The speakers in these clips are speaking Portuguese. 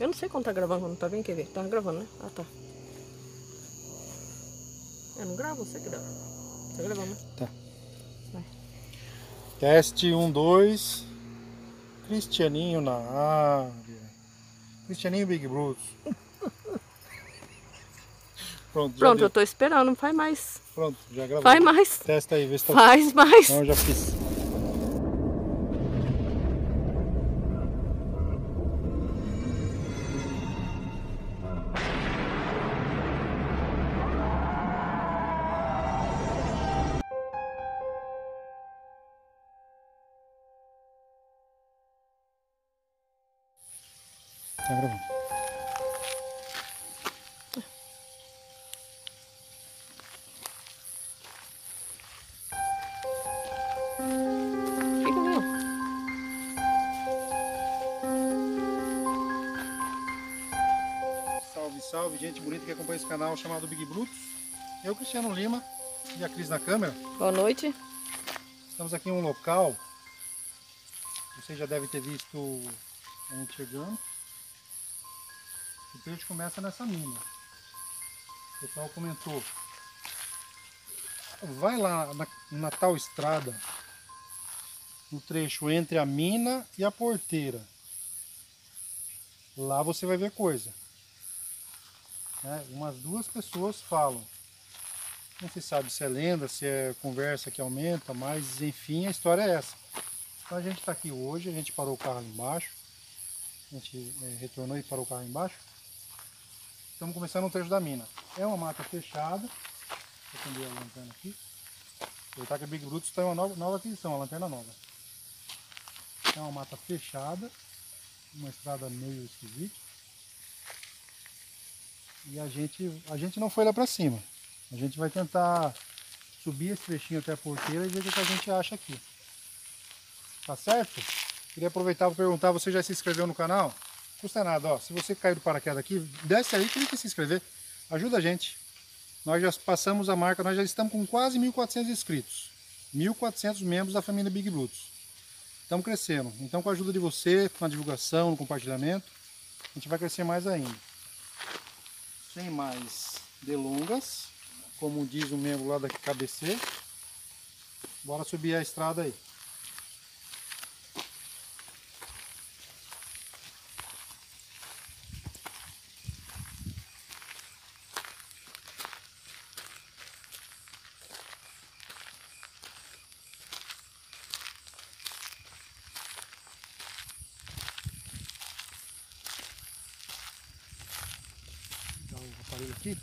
Eu não sei quando tá gravando, quando não tá vendo, quer ver? Tá gravando, né? Ah, tá. Eu não gravo, você que grava. Tá gravando, né? Tá. Vai. Teste 1, 2. Cristianinho na área. Cristianinho Big Brutos. Pronto, já Pronto, deu. eu tô esperando, faz mais. Pronto, já gravou. Faz mais. Testa aí, vê se tá. Faz mais. Não, eu já fiz. Tá gravando. Fica ali, ó. Salve, salve, gente bonita que acompanha esse canal chamado Big Brutos. Eu, Cristiano Lima, e a Cris na câmera. Boa noite. Estamos aqui em um local. Você já deve ter visto a gente chegando. O peixe começa nessa mina. O pessoal comentou. Vai lá na tal estrada, no trecho entre a mina e a porteira. Lá você vai ver coisa. Umas duas pessoas falam. Não se sabe se é lenda, se é conversa que aumenta, mas enfim, a história é essa. Então a gente está aqui hoje, a gente parou o carro ali embaixo. A gente retornou e parou o carro embaixo. Estamos começando um trecho da mina. É uma mata fechada. Vou acender a lanterna aqui. Aproveitar que a Big Brutus está em uma nova aquisição, uma lanterna nova. É uma mata fechada, uma estrada meio esquisita. E a gente não foi lá para cima. A gente vai tentar subir esse trechinho até a porteira e ver o que a gente acha aqui. Tá certo? Queria aproveitar para perguntar, você já se inscreveu no canal? Não custa nada, ó. Se você caiu do paraquedas aqui, desce aí e clica em se inscrever. Ajuda a gente. Nós já passamos a marca, nós já estamos com quase 1.400 inscritos. 1.400 membros da família Big Brutus. Estamos crescendo. Então, com a ajuda de você, com a divulgação, no compartilhamento, a gente vai crescer mais ainda. Sem mais delongas, como diz o membro lá da KBC, bora subir a estrada aí. Dá o aparelho aqui.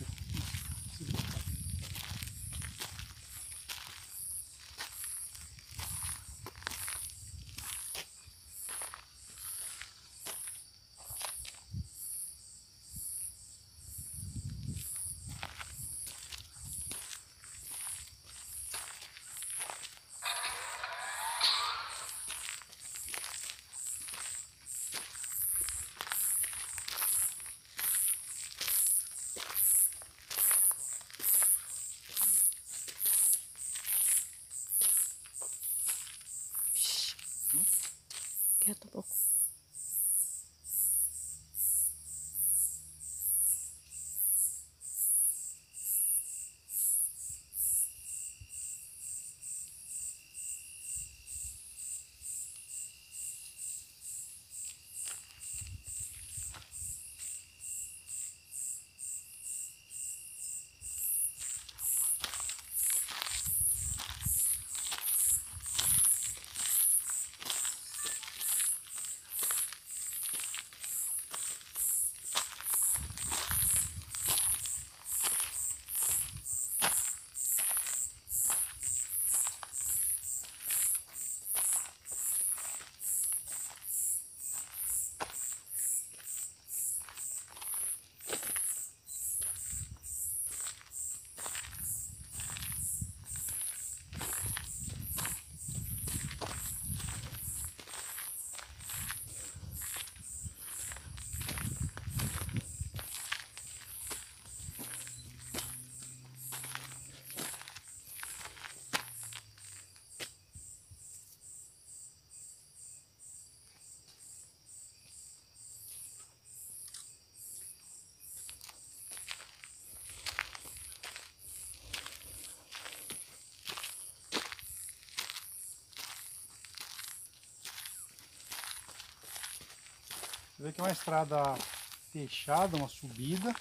Você vê que é uma estrada fechada, uma subida.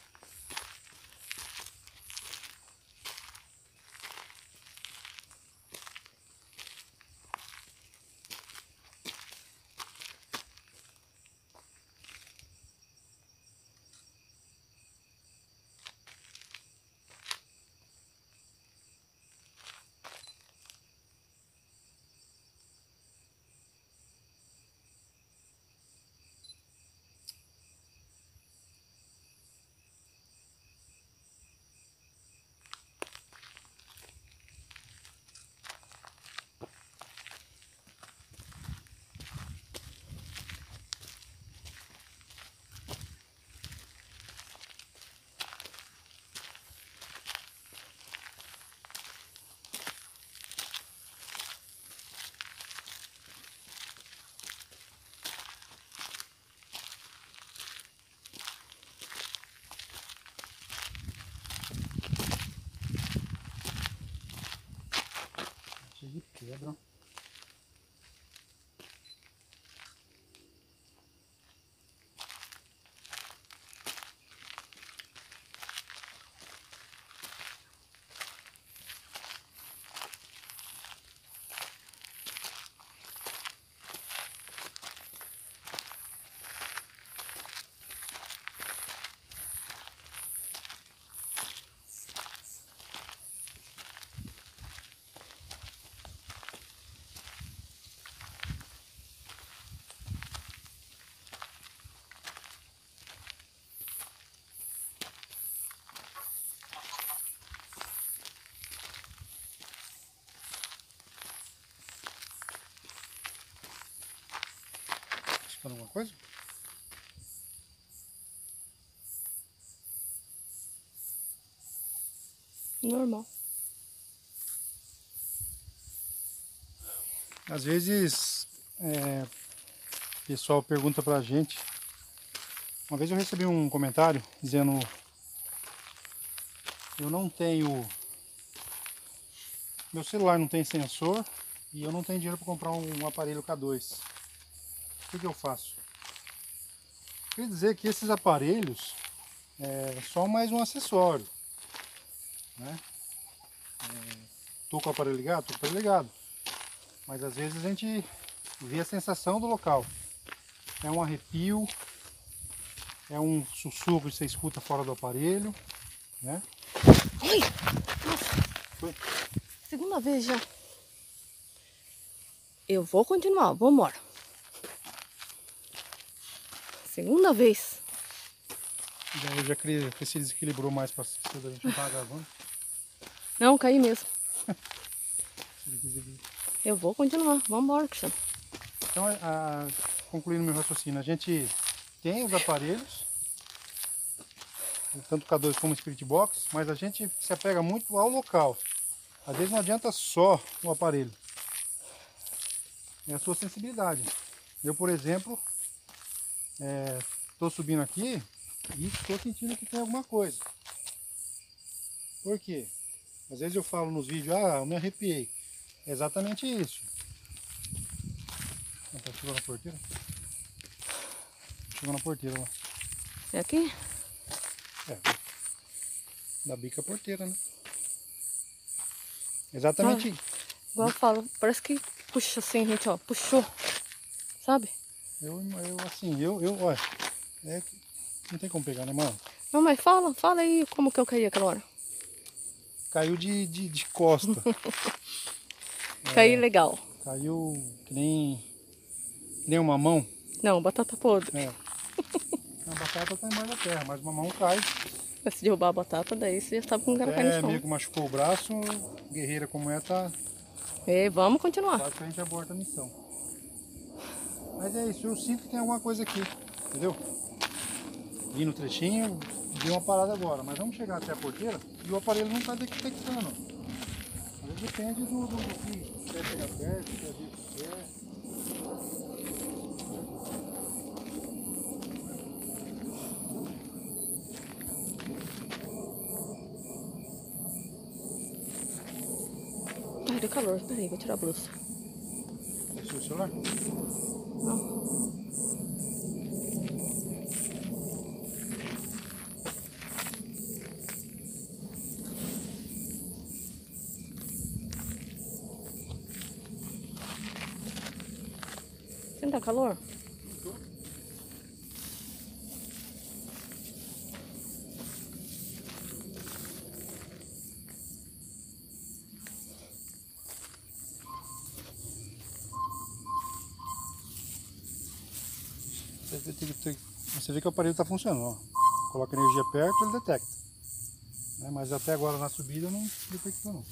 Cheio de pedra. Escutando alguma coisa? Normal. Às vezes, o pessoal pergunta pra gente. Uma vez eu recebi um comentário dizendo: eu não tenho, meu celular não tem sensor e eu não tenho dinheiro para comprar um aparelho K2. O que eu faço? Quer dizer que esses aparelhos é só mais um acessório, né? Tô com o aparelho ligado? Tô com o aparelho ligado. Mas às vezes a gente vê a sensação do local. É um arrepio, é um sussurro que você escuta fora do aparelho, né? Oi! Nossa! Foi? Segunda vez já. Eu vou continuar, vou embora. Segunda vez. Já se desequilibrou mais para a gente não estar gravando. Não, caí mesmo. Eu vou continuar, vamos embora, Cristiano. Então, concluindo meu raciocínio, a gente tem os aparelhos, tanto o K2 como o Spirit Box, mas a gente se apega muito ao local. Às vezes não adianta só o aparelho, é a sua sensibilidade. Eu, por exemplo, estou subindo aqui e estou sentindo que tem alguma coisa. Por quê? Às vezes eu falo nos vídeos: ah, eu me arrepiei. É exatamente isso. Tá chegando na porteira? Chegou na porteira lá. É aqui? Da bica porteira, né? Exatamente. Igual eu falo, parece que puxa assim, gente, ó, puxou, sabe? Olha, não tem como pegar, né, mano? Não, mas fala aí como que eu caí aquela hora. Caiu de costa. Caí legal. Caiu que nem uma mão. Não, batata podre. A batata tá embaixo da terra, mas uma mão cai. Se derrubar a batata, daí você já sabe como ela cai no chão. Meio que machucou o braço, guerreira como tá. Vamos continuar. Quase que a gente aborta a missão. Mas é isso, eu sinto que tem alguma coisa aqui, entendeu? Vi no trechinho, vi uma parada agora, mas vamos chegar até a porteira e o aparelho não tá detectando. Mas depende do que quer chegar perto, quer ver o que quer. Ai, deu calor. Peraí, vou tirar a blusa. É o seu celular? Não. Não tá calor? Você vê que o aparelho está funcionando, ó. Coloca energia perto, ele detecta. Né? Mas até agora na subida não detectou não.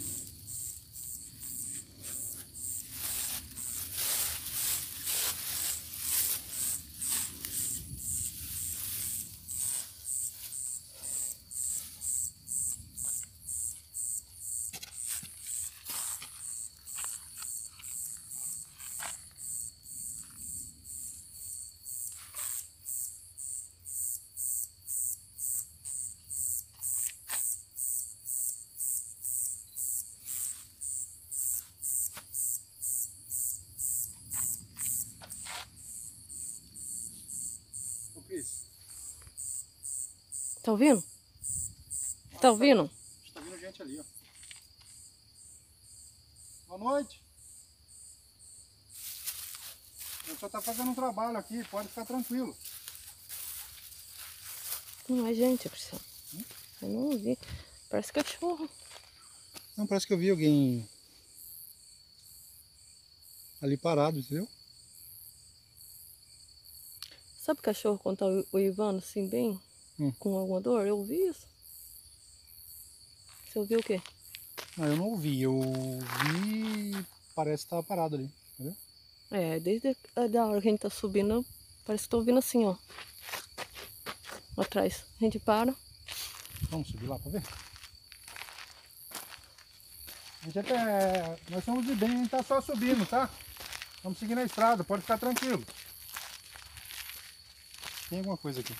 Ô Cris, Tá ouvindo? Tá ouvindo? tá vindo gente ali, ó. Boa noite. Eu só tá fazendo um trabalho aqui, pode ficar tranquilo. Não é gente, Priscila. Eu não ouvi. Parece cachorro. Não, parece que eu vi alguém ali parado, entendeu? Sabe cachorro quando tá uivando assim bem? Com alguma dor? Eu ouvi isso. Você ouviu o quê? Não, eu não ouvi, eu vi, parece que tava parado ali, entendeu? É, desde a hora que a gente tá subindo, parece que tô ouvindo assim, ó. Atrás. A gente para. Vamos subir lá pra ver? A gente nós somos de bem, a gente tá só subindo, tá? Vamos seguir na estrada, pode ficar tranquilo. Tem alguma coisa aqui.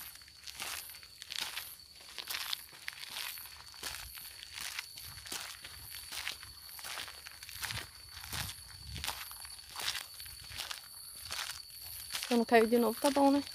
Se eu não cair de novo, tá bom, né?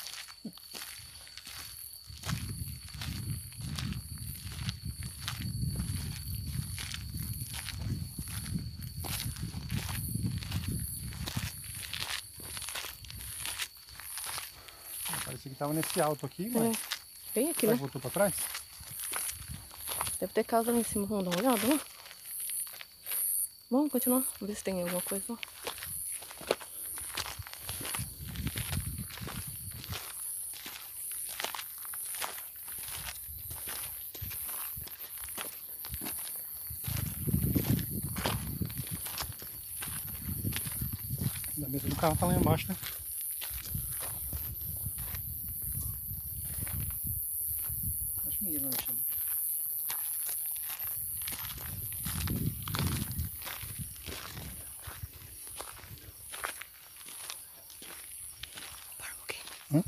Parecia que tava nesse alto aqui, mas Bem aqui, será né? que voltou pra trás? Deve ter casa lá em cima. Vamos dar uma olhada lá? Vamos continuar. Ver se tem alguma coisa lá. Ainda bem que o carro tá lá embaixo, né? Acho que ninguém vai mexer. Para um pouquinho. Hã?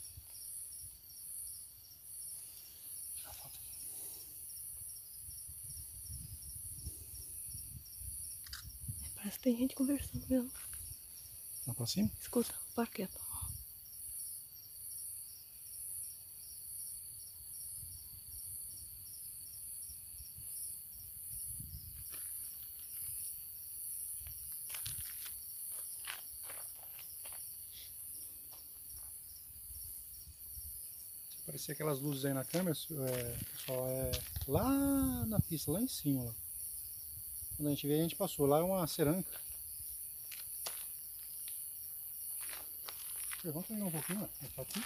Parece que tem gente conversando mesmo. Lá pra cima? Escuta, para quieto. Parecia aquelas luzes aí na câmera, só é lá na pista, lá em cima. Lá. Quando a gente veio, a gente passou. Lá é uma cerâmica. Vamos pegar um pouquinho, ó. Tá aqui.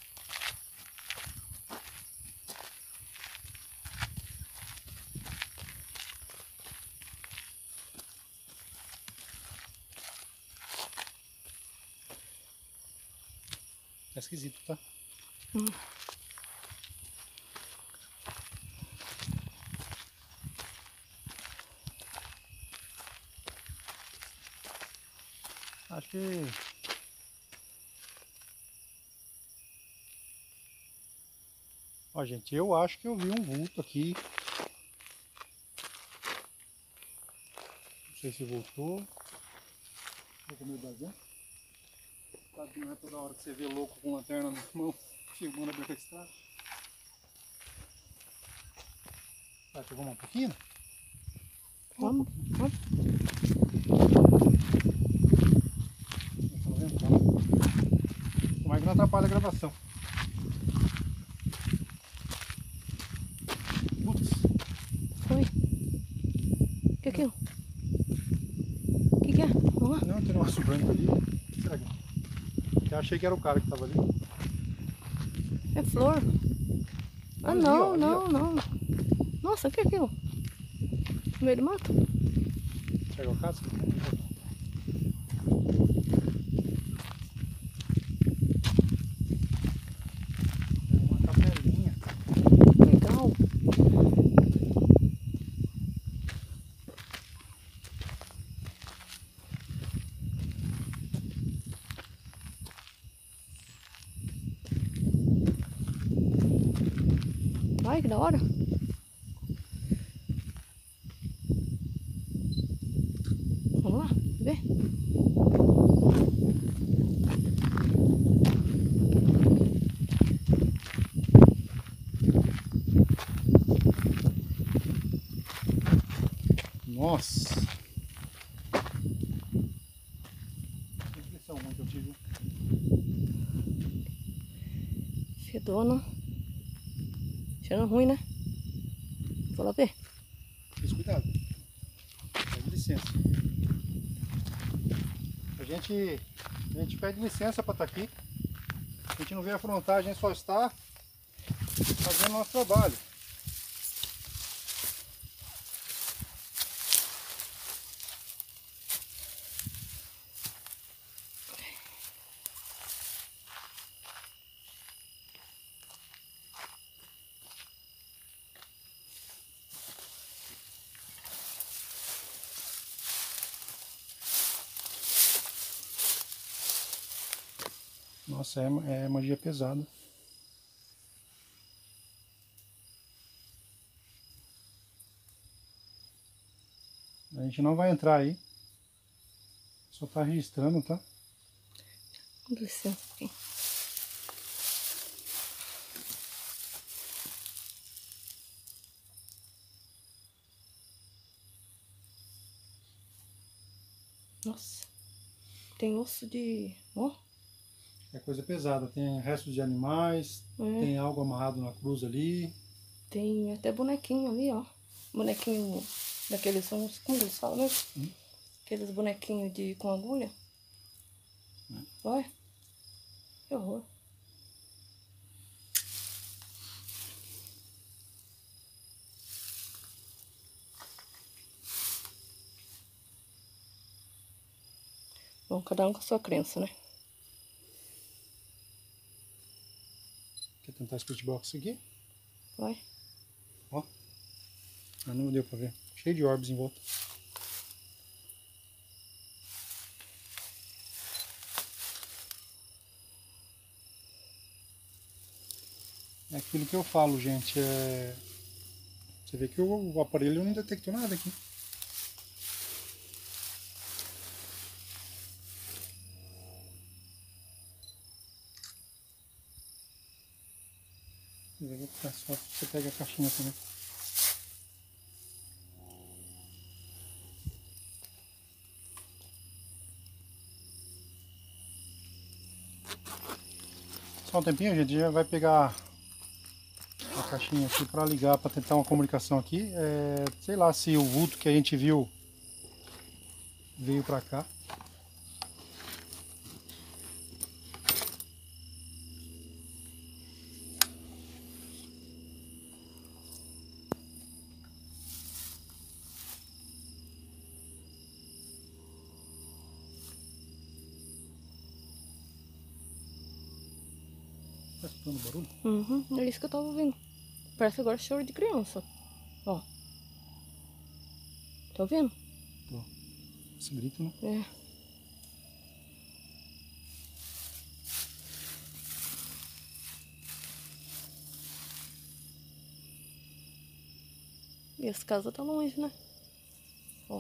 É esquisito, tá? Acho que... Ó, gente, eu acho que eu vi um vulto aqui. Não sei se voltou. Tô com medo da gente. Sabe que não é toda hora que você vê louco com lanterna na mão, filmando a beira da estrada. Vai, vamos um pouquinho? Vamos, vamos. atrapalha a gravação. Putz, Oi. O que é aquilo? O que é? Vamos lá. não, tem um negócio branco ali. O que será que é? Eu achei que era o cara que tava ali. É flor. Ah, Ali, não, ó, ali, não, ó. não. Nossa, o que é aquilo? No meio do mato? Será que é o casco? É uma capelinha. Legal. Ai, que da hora. Vamos lá, ver. Nossa! Que impressão ruim que eu tive. Fedona. Cheirando ruim, né? Vou lá ver. Fiz cuidado. Pede licença. A gente pede licença para estar aqui. A gente não veio afrontar, a gente só está fazendo o nosso trabalho. Nossa, é magia pesada. A gente não vai entrar aí. Só tá registrando, tá? Com licença aqui. Nossa. Tem osso de... Ó. É coisa pesada. Tem restos de animais, tem algo amarrado na cruz ali. Tem até bonequinho ali, ó. Bonequinho daqueles, são os, como eles falam, né? Aqueles bonequinhos de, com agulha. Olha. Que horror. Bom, cada um com a sua crença, né? Quer tentar Spirit Box aqui? Vai. Ó. Ah, não deu pra ver. Cheio de orbes em volta. É aquilo que eu falo, gente. Você vê que o aparelho não detectou nada aqui. É só você pega a caixinha também. Só um tempinho, gente. Já vai pegar a caixinha aqui para ligar, para tentar uma comunicação aqui. Sei lá se o vulto que a gente viu veio para cá. Tá escutando o barulho? Uhum, é isso que eu tava ouvindo. Parece agora choro de criança. Ó. Tá ouvindo? Tô. Esse grito, né? É. E as casas tá longe, né? Ó.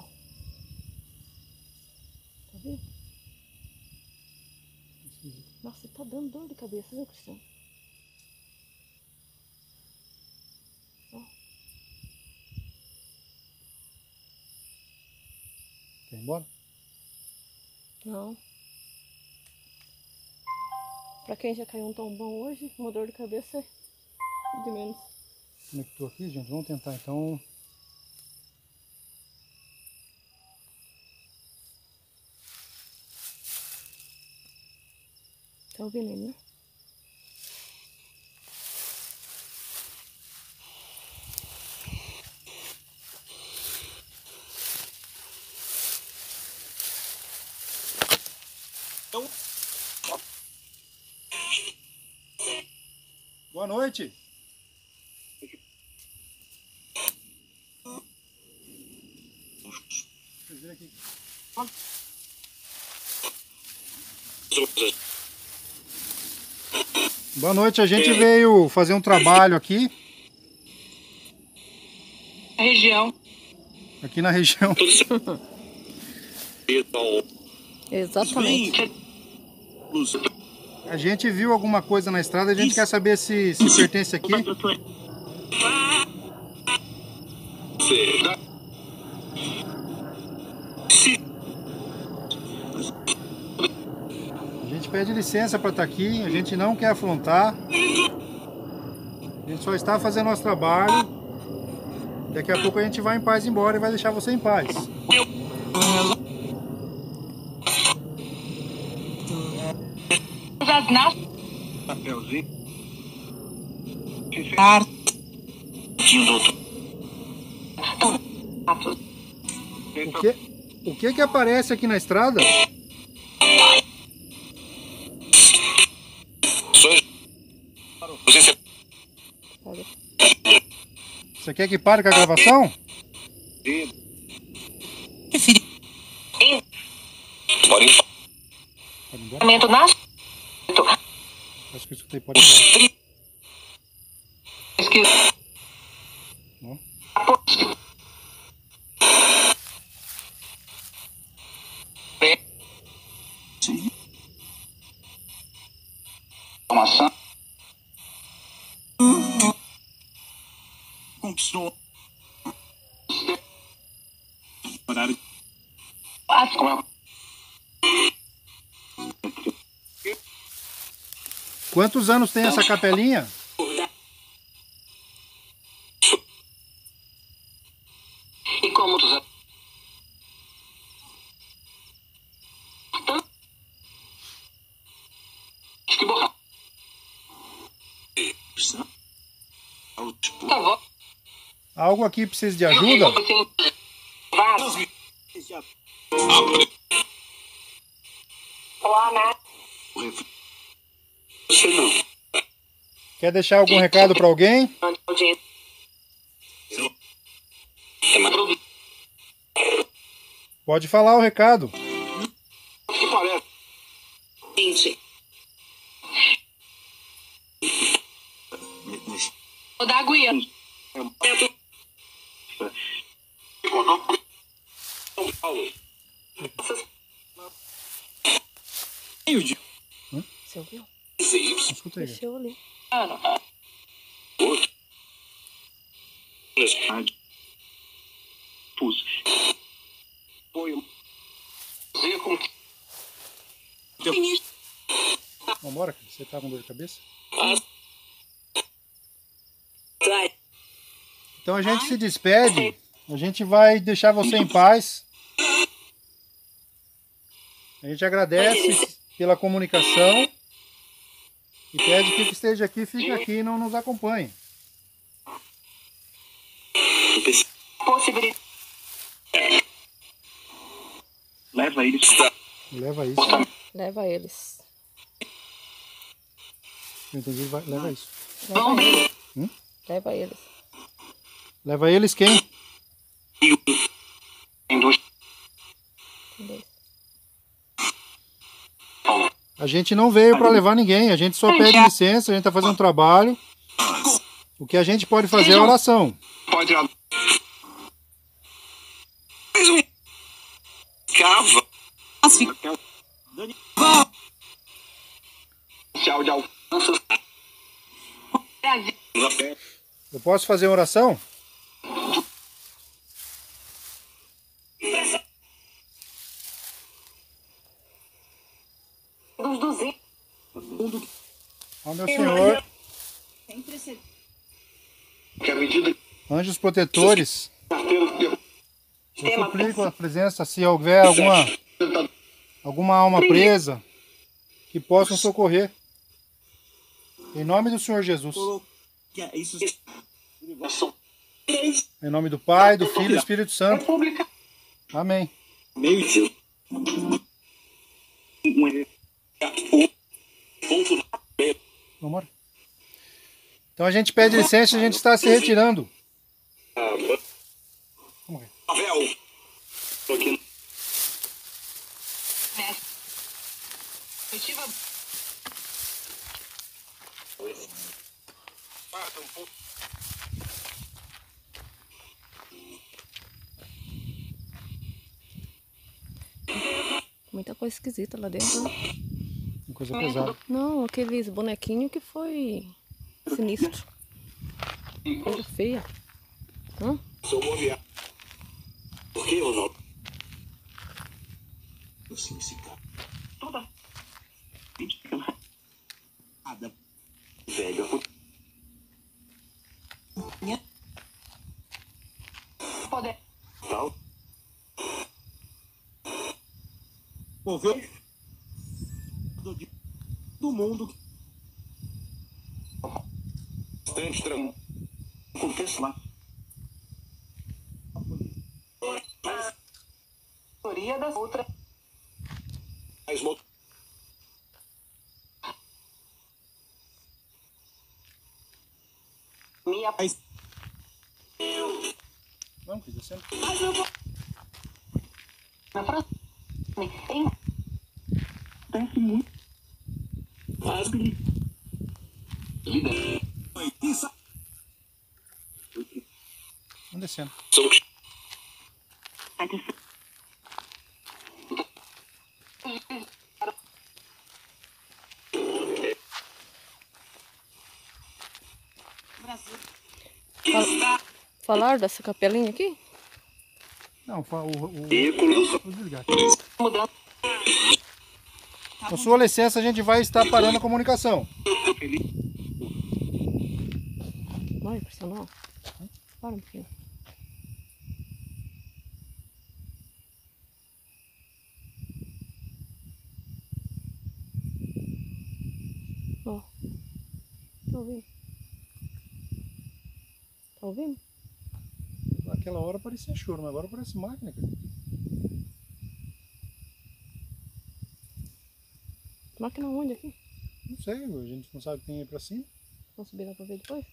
Tá vendo? Nossa, tá dando dor de cabeça, viu, Cristiano? Ó. Quer ir embora? Não. Pra quem já caiu um tombão hoje, uma dor de cabeça é de menos. Conectou aqui, gente. Vamos tentar então. Tá ouvindo ele, né? Boa noite. Vocês viram aqui. Boa noite, a gente veio fazer um trabalho aqui. Região. Aqui na região. Exatamente. A gente viu alguma coisa na estrada, a gente quer saber se pertence aqui. A gente pede licença para estar aqui, a gente não quer afrontar. A gente só está fazendo nosso trabalho. Daqui a pouco a gente vai em paz embora e vai deixar você em paz. O que aparece aqui na estrada? Você quer que pare com a gravação? Pode ir embora? Acho que eu escutei, pode ir embora. Não? Conquistou. Quantos anos tem essa capelinha? E como tu sabe? Que borra. Algo aqui precisa de ajuda? Quer deixar algum recado para alguém? Pode falar o recado. Que parece. Gente. Vou dar aguinha. Você ouviu? Escuta aí. Deixa eu ali. Vambora, você tá com dor de cabeça? Então a gente se despede. A gente vai deixar você em paz. A gente agradece pela comunicação e pede que esteja aqui, fique aqui e não nos acompanhe. Leva isso. Leva isso. Leva eles. Eu entendi, leva isso. Leva eles. Leva eles. Leva eles quem? A gente não veio para levar ninguém, a gente só pede licença, a gente está fazendo um trabalho. O que a gente pode fazer é oração. Pode. Faz um cava. Tchau, tchau. Eu posso fazer uma oração? Dos 200. Ó meu Senhor, Que a medida anjos protetores, carteira eu suplico a presença, se houver alguma alma presa, que possam socorrer. Em nome do Senhor Jesus. Em nome do Pai, do Filho e do Espírito Santo. República. Amém. Meio dia. Vamos embora. Então a gente pede licença e a gente está se retirando. Vamos ver. Pavel. Tô aqui. Muita coisa esquisita lá dentro, né? Uma coisa pesada. Não, aqueles bonequinhos que foi sinistro. Coisa feia. Hã? Sou bobear. Por que, Ronaldo? Sim, sim, cara. Toda. Nada. Velho. Pode. Tal. Mover. Do mundo. Bastante tranquilo. Acontece lá. A teoria das outras. Minha paz. Vamos, filho, senta. Na próxima. Tem muito. Rasgue. Isso. Vamos descendo. Falaram dessa capelinha aqui? Não, vou Veículos. desligar aqui. Com sua licença, a gente vai estar parando a comunicação. Vai, personal. Para um pouquinho. Ó. Tá ouvindo? Tá ouvindo? Naquela hora parecia choro, mas agora parece máquina, cara. Máquina onde aqui? Não sei, a gente não sabe quem é pra cima. Vamos subir lá pra ver depois?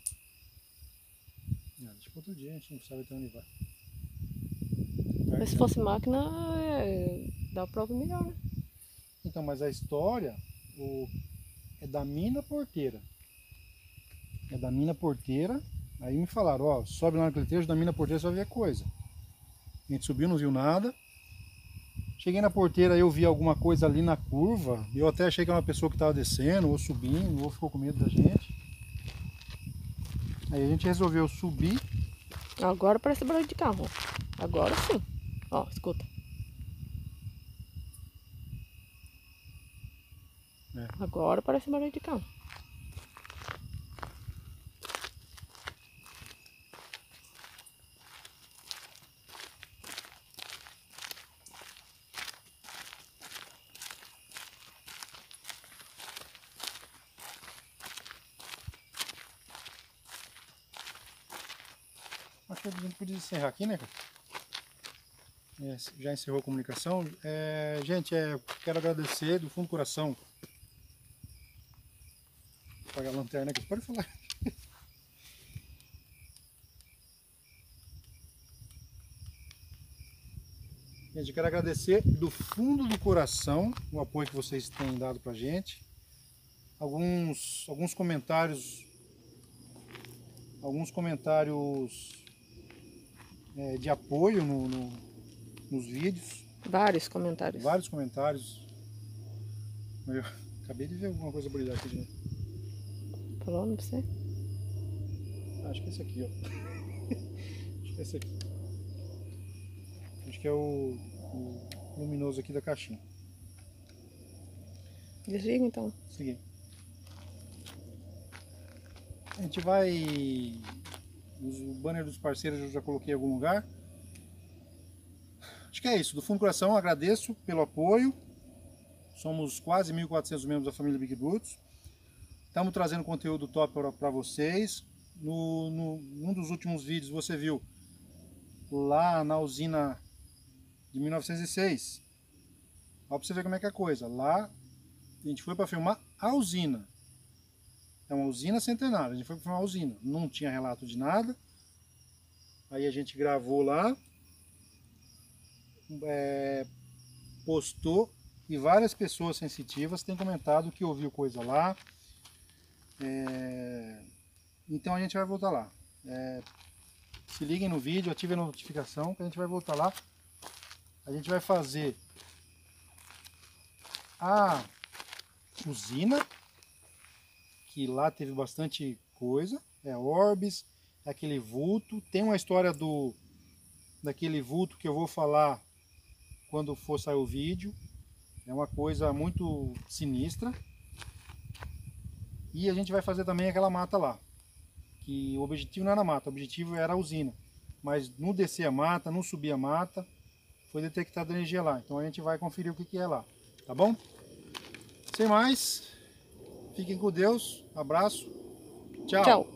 Deixa pra outro dia, a gente não sabe até onde vai. Mas se fosse máquina, dá prova melhor, né? Então, mas a história é da mina porteira. É da mina porteira. Aí me falaram, ó, sobe lá naquele trecho da mina porteira, você vai ver coisa. A gente subiu, não viu nada. Cheguei na porteira, eu vi alguma coisa ali na curva. Eu até achei que era uma pessoa que estava descendo, ou subindo, ou ficou com medo da gente. Aí a gente resolveu subir. Agora parece barulho de carro. Agora sim. Ó, escuta. É. Agora parece barulho de carro. Acho que a gente podia encerrar aqui, né, cara? Já encerrou a comunicação. Gente, quero agradecer do fundo do coração. Vou apagar a lanterna aqui, pode falar. Gente, eu quero agradecer do fundo do coração o apoio que vocês têm dado pra gente. Alguns comentários de apoio nos vídeos. Vários comentários. Vários comentários. Eu acabei de ver alguma coisa brilhar aqui de novo. Falando pra você? Acho que é esse aqui, ó. Acho que é esse aqui. Acho que é o luminoso aqui da caixinha. Desliga então. Seguinte. A gente vai... O banner dos parceiros eu já coloquei em algum lugar. Acho que é isso. Do fundo do coração, agradeço pelo apoio. Somos quase 1.400 membros da família Big Brutos. Estamos trazendo conteúdo top para vocês. Num dos últimos vídeos você viu lá na usina de 1906. Olha para você ver como é que é a coisa. Lá a gente foi para filmar a usina. É uma usina centenária. A gente foi para filmar a usina. Não tinha relato de nada. Aí a gente gravou lá. Postou. E várias pessoas sensitivas têm comentado que ouviu coisa lá. Então a gente vai voltar lá. Se liguem no vídeo, ativem a notificação que a gente vai voltar lá. A gente vai fazer a usina, que lá teve bastante coisa. Orbes, aquele vulto. Tem uma história daquele vulto que eu vou falar quando for sair o vídeo. É uma coisa muito sinistra. E a gente vai fazer também aquela mata lá. Que o objetivo não era a mata, o objetivo era a usina. Mas no descer a mata, no subir a mata, foi detectada energia lá. Então a gente vai conferir o que é lá. Tá bom? Sem mais, fiquem com Deus. Abraço. Tchau. Tchau.